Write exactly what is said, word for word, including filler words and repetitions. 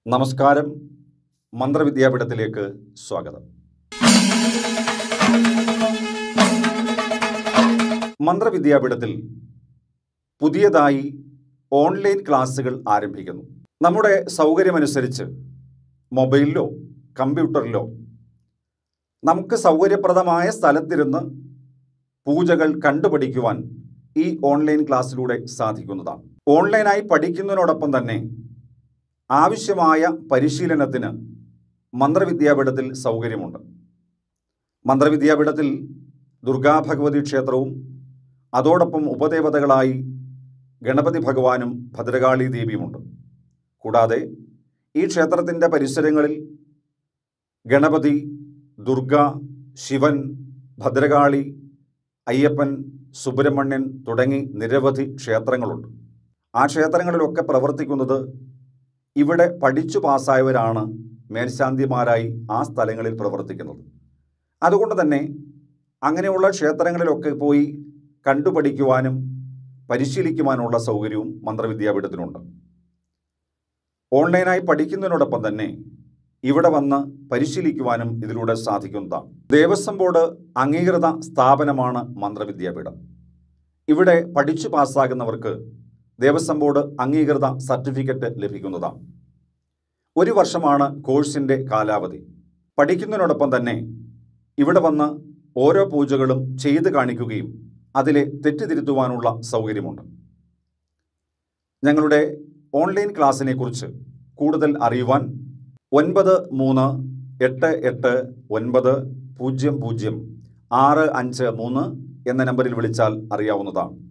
നമസ്കാരം. മന്ത്രവിദ്യാപീഠത്തിലേക്ക് സ്വാഗതം. മന്ത്രവിദ്യാപീഠത്തിൽ പുതിയതായി ഓൺലൈൻ ക്ലാസ്സുകൾ ആരംഭിക്കുന്നു. നമ്മുടെ സൗകര്യമനുസരിച്ച് മൊബൈലിലോ കമ്പ്യൂട്ടറിലോ നമുക്ക് സൗകര്യപ്രദമായ സ്ഥലത്തിരുന്ന് പൂജകൾ കണ്ടുപഠിക്കുവാൻ ഈ ഓൺലൈൻ ക്ലാസ്സിലൂടെ സാധിക്കുന്നതാണ്. ഓൺലൈനായി പഠിക്കുന്നതിനോടൊപ്പം തന്നെ ആവശ്യമായ പരിശീലനത്തിന് മന്ത്രവിദ്യാപീഠത്തിൽ സൗകര്യമുണ്ട്. മന്ത്രവിദ്യാപീഠത്തിൽ ദുർഗാഭഗവതി ക്ഷേത്രവും അതോടൊപ്പം ഉപദേവതകളായി ഗണപതി ഭഗവാനും ഭദ്രകാളി ദേവിയുമുണ്ട്. കൂടാതെ ഈ ക്ഷേത്രത്തിൻ്റെ പരിസരങ്ങളിൽ ഗണപതി, ദുർഗ, ശിവൻ, ഭദ്രകാളി, അയ്യപ്പൻ, സുബ്രഹ്മണ്യൻ തുടങ്ങി നിരവധി ക്ഷേത്രങ്ങളുണ്ട്. ആ ക്ഷേത്രങ്ങളിലൊക്കെ പ്രവർത്തിക്കുന്നത് ഇവിടെ പഠിച്ചു പാസ്സായവരാണ് മേൽശാന്തിമാരായി ആ സ്ഥലങ്ങളിൽ പ്രവർത്തിക്കുന്നത്. അതുകൊണ്ട് തന്നെ അങ്ങനെയുള്ള ക്ഷേത്രങ്ങളിലൊക്കെ പോയി കണ്ടുപഠിക്കുവാനും പരിശീലിക്കുവാനുള്ള സൗകര്യവും മന്ത്രവിദ്യാപീഠത്തിനുണ്ട്. ഓൺലൈനായി പഠിക്കുന്നതിനോടൊപ്പം തന്നെ ഇവിടെ വന്ന് പരിശീലിക്കുവാനും ഇതിലൂടെ സാധിക്കുന്നതാണ്. ദേവസ്വം ബോർഡ് അംഗീകൃത സ്ഥാപനമാണ് മന്ത്രവിദ്യാപീഠം. ഇവിടെ പഠിച്ചു പാസ്സാകുന്നവർക്ക് ദേവസ്വം ബോർഡ് അംഗീകൃത സർട്ടിഫിക്കറ്റ് ലഭിക്കുന്നതാണ്. ഒരു വർഷമാണ് കോഴ്സിൻ്റെ കാലാവധി. പഠിക്കുന്നതിനോടൊപ്പം തന്നെ ഇവിടെ വന്ന് ഓരോ പൂജകളും ചെയ്ത് കാണിക്കുകയും അതിലെ തെറ്റുതിരുത്തുവാനുള്ള സൗകര്യമുണ്ട്. ഞങ്ങളുടെ ഓൺലൈൻ ക്ലാസ്സിനെ കുറിച്ച് കൂടുതൽ അറിയുവാൻ ഒൻപത് മൂന്ന് എട്ട് എട്ട് ഒൻപത് പൂജ്യം പൂജ്യം ആറ് അഞ്ച് മൂന്ന് എന്ന നമ്പറിൽ വിളിച്ചാൽ അറിയാവുന്നതാണ്.